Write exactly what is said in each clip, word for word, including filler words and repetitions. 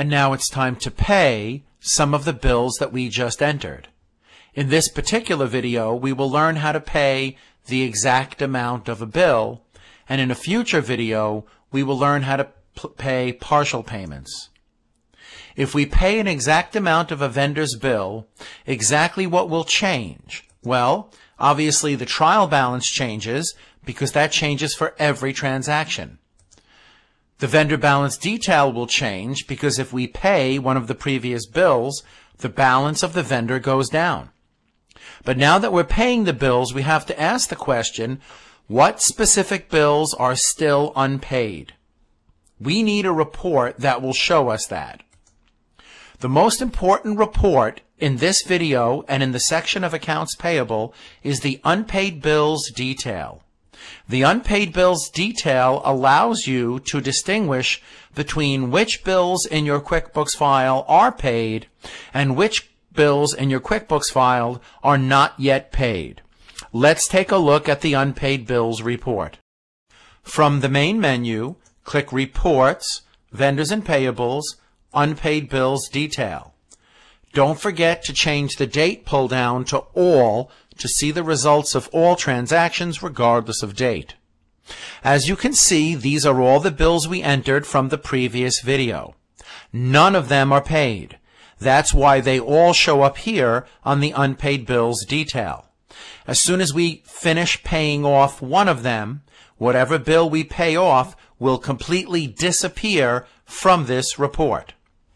and now it's time to pay some of the bills that we just entered. In this particular video, we will learn how to pay the exact amount of a bill, and in a future video, we will learn how to pay partial payments. If we pay an exact amount of a vendor's bill, exactly what will change? Well, obviously the trial balance changes because that changes for every transaction. The vendor balance detail will change because if we pay one of the previous bills, the balance of the vendor goes down. But now that we're paying the bills, we have to ask the question, what specific bills are still unpaid? We need a report that will show us that. The most important report in this video and in the section of accounts payable is the unpaid bills detail. The unpaid bills detail allows you to distinguish between which bills in your QuickBooks file are paid and which bills in your QuickBooks file are not yet paid. Let's take a look at the unpaid bills report. From the main menu, click Reports, Vendors and Payables, Unpaid Bills Detail. Don't forget to change the date pull down to All to see the results of all transactions regardless of date. As you can see, these are all the bills we entered from the previous video. None of them are paid. That's why they all show up here on the unpaid bills detail. As soon as we finish paying off one of them, whatever bill we pay off will completely disappear from this report.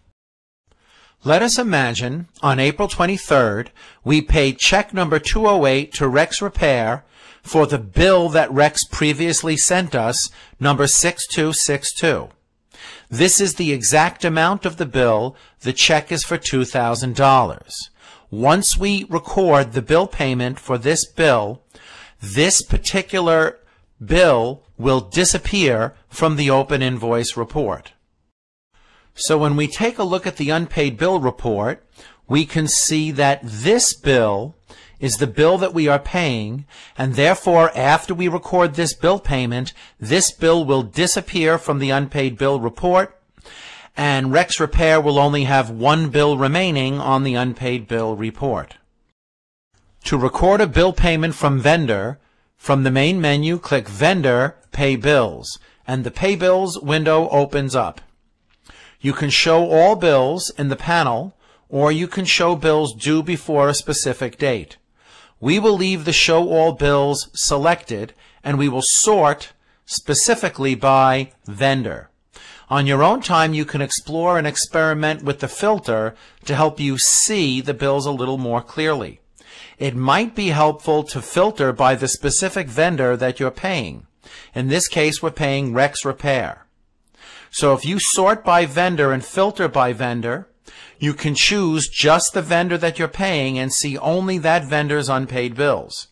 Let us imagine on April twenty-third, we paid check number two oh eight to Rex Repair for the bill that Rex previously sent us, number six two six two. This is the exact amount of the bill. The check is for two thousand dollars. Once we record the bill payment for this bill, this particular bill will disappear from the open invoice report. So when we take a look at the unpaid bill report, we can see that this bill is the bill that we are paying, and therefore after we record this bill payment, this bill will disappear from the unpaid bill report, and Rex Repair will only have one bill remaining on the unpaid bill report. To record a bill payment from vendor, from the main menu, click Vendor, Pay Bills, and the Pay Bills window opens up. You can show all bills in the panel, or you can show bills due before a specific date. We will leave the Show All Bills selected, and we will sort specifically by vendor. On your own time, you can explore and experiment with the filter to help you see the bills a little more clearly. It might be helpful to filter by the specific vendor that you're paying. In this case, we're paying Rex Repair. So if you sort by vendor and filter by vendor, you can choose just the vendor that you're paying and see only that vendor's unpaid bills.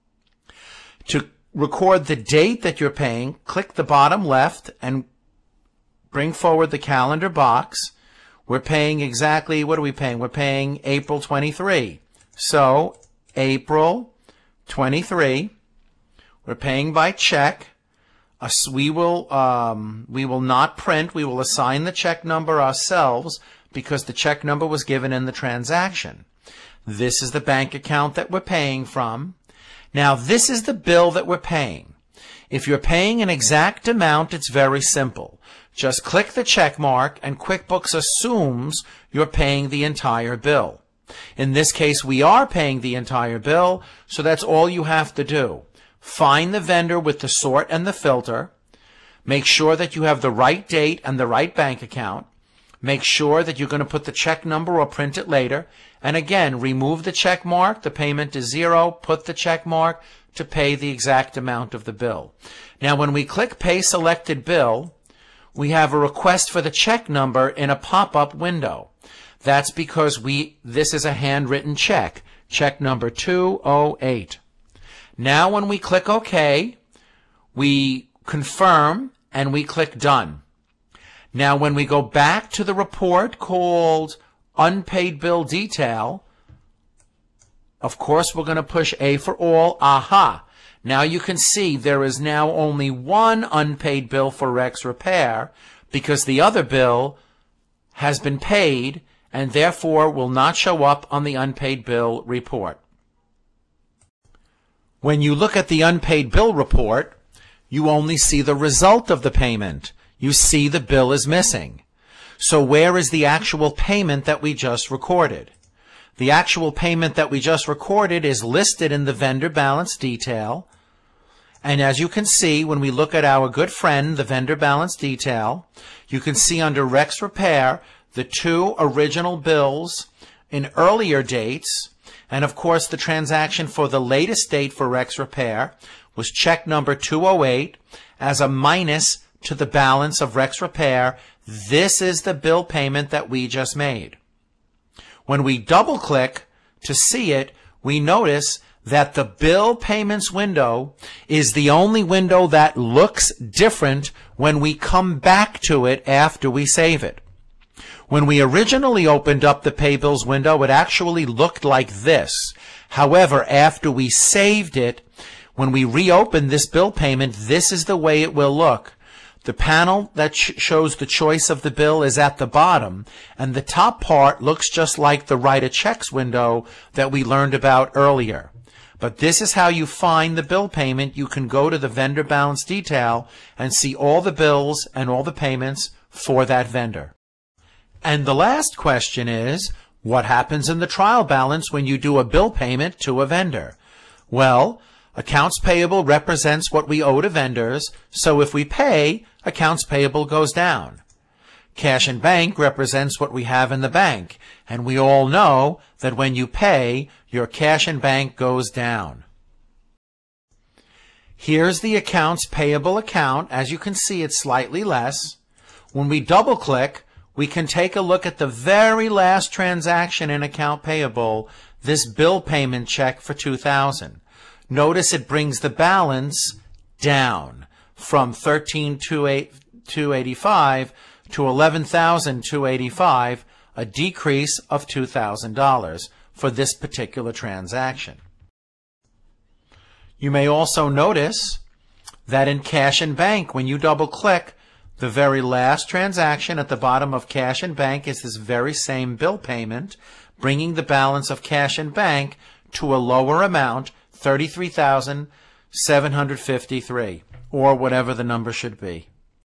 To record the date that you're paying, click the bottom left and bring forward the calendar box. We're paying exactly, what are we paying? We're paying April twenty-three. So April twenty-three, we're paying by check. Us, we will um, we will not print. We will assign the check number ourselves because the check number was given in the transaction. This is the bank account that we're paying from. Now, this is the bill that we're paying. If you're paying an exact amount, it's very simple. Just click the check mark, and QuickBooks assumes you're paying the entire bill. In this case, we are paying the entire bill, so that's all you have to do. Find the vendor with the sort and the filter. Make sure that you have the right date and the right bank account. Make sure that you're going to put the check number or print it later. And again, remove the check mark. The payment is zero. Put the check mark to pay the exact amount of the bill. Now, when we click Pay Selected Bill, we have a request for the check number in a pop-up window. That's because we this is a handwritten check, check number two oh eight. Now when we click OK, we confirm and we click Done. Now when we go back to the report called Unpaid Bill Detail, of course we're going to push A for all. Aha! Now you can see there is now only one unpaid bill for Rex Repair because the other bill has been paid and therefore will not show up on the unpaid bill report. When you look at the unpaid bill report, you only see the result of the payment. You see the bill is missing. So where is the actual payment that we just recorded? The actual payment that we just recorded is listed in the vendor balance detail. And as you can see, when we look at our good friend, the vendor balance detail, you can see under Rex Repair the two original bills in earlier dates. And of course, the transaction for the latest date for Rex Repair was check number two oh eight as a minus to the balance of Rex Repair. This is the bill payment that we just made. When we double click to see it, we notice that the bill payments window is the only window that looks different when we come back to it after we save it. When we originally opened up the pay bills window, it actually looked like this. However, after we saved it, when we reopen this bill payment, this is the way it will look. The panel that sh shows the choice of the bill is at the bottom, and the top part looks just like the Write a Checks window that we learned about earlier. But this is how you find the bill payment. You can go to the vendor balance detail and see all the bills and all the payments for that vendor. And the last question is, what happens in the trial balance when you do a bill payment to a vendor? Well, accounts payable represents what we owe to vendors, so if we pay, accounts payable goes down. Cash and bank represents what we have in the bank, and we all know that when you pay, your cash and bank goes down. Here's the accounts payable account. As you can see, it's slightly less. When we double click, we can take a look at the very last transaction in account payable, this bill payment check for two thousand dollars. Notice it brings the balance down from thirteen thousand two hundred eighty-five to eleven thousand two hundred eighty-five, a decrease of two thousand dollars for this particular transaction. You may also notice that in cash and bank, when you double click, the very last transaction at the bottom of cash and bank is this very same bill payment, bringing the balance of cash and bank to a lower amount, thirty-three thousand seven hundred fifty-three, or whatever the number should be.